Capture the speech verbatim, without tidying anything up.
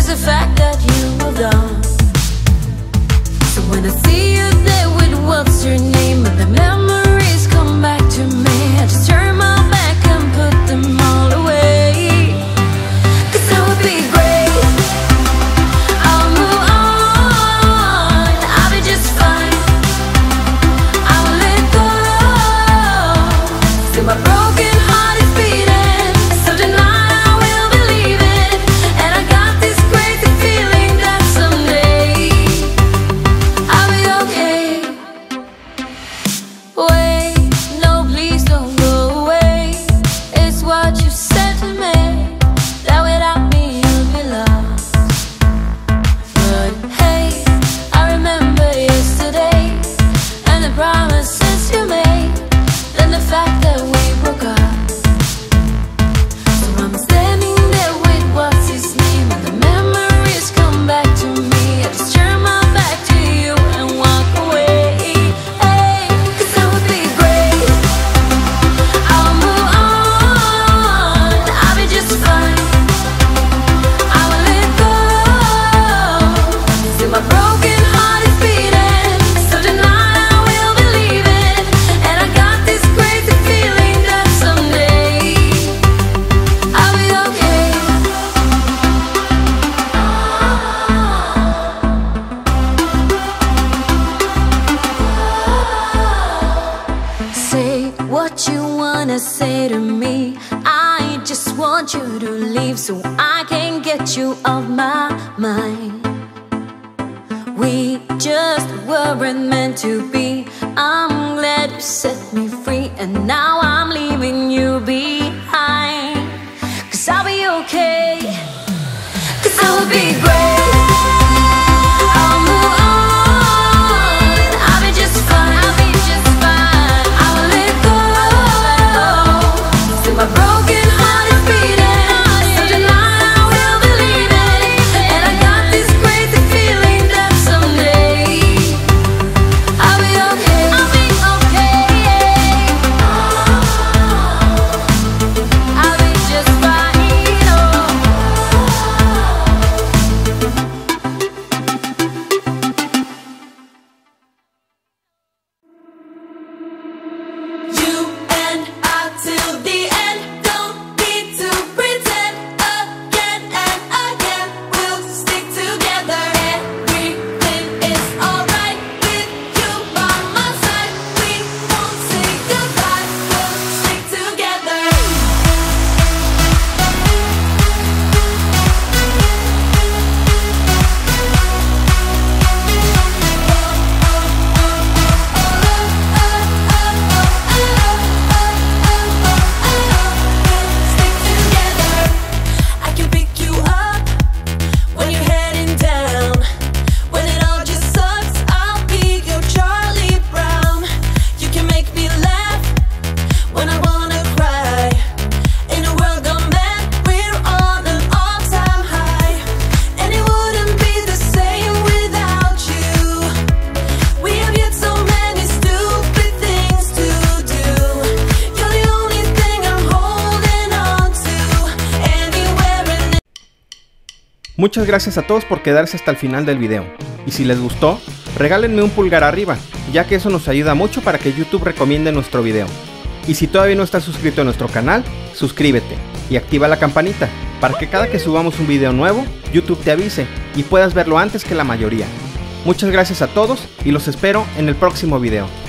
just the fact that you moved on. So when I see you there with what's your name, and the memories come back to me, I just turn my back and put them all away. Cause that would be great. I'll move on, I'll be just fine. I'll let go. See my broken heart is beating, so tonight I will believe it. And I got this crazy feeling that someday I'll be okay. Wait, no please don't go away. It's what you said to me, that without me you'd be lost. But hey, I remember yesterday, and the promises you made, then the fact that we broke up. So I'm standing there with what's his name, and the memories come back to me. I just turn my back to you and walk away. Hey, cause that would be great. I'll move on, I'll be just fine. I will let go. See my broken heart is beating, so tonight I will believe it. And I got this crazy feeling that someday I'll be okay. Say what you wanna say to me. I just want you to leave so I can get you off my mind. We just weren't meant to be. I'm glad you set me free, and now I'm leaving you behind. Cause I'll be okay. Cause I will be great. I'll move on, I'll be just fine. I'll be just fine. I will let go. See my broken heart is beating, so tonight I will believe it. And I got this crazy feeling that someday I'll be okay. I'll be okay. I'll be just fine. Oh. You and I till the end, don't need to pretend. Again and again, we'll stick together. Everything is alright with you by my side. We won't say goodbye, we'll stick together. Stick together. I can pick you up when you're heading down. When it all just sucks, I'll be your Charlie Brown. You can make me laugh when I wanna cry. In a world gone mad, we're on an all-time high. And it wouldn't be the same without you. We have yet so many stupid things to do. You're the only thing I'm holding on to. Anywhere and Muchas gracias a todos por quedarse hasta el final del video. Y si les gustó, regálenme un pulgar arriba, ya que eso nos ayuda mucho para que YouTube recomiende nuestro video. Y si todavía no estás suscrito a nuestro canal, suscríbete y activa la campanita para que cada que subamos un video nuevo, YouTube te avise y puedas verlo antes que la mayoría. Muchas gracias a todos y los espero en el próximo video.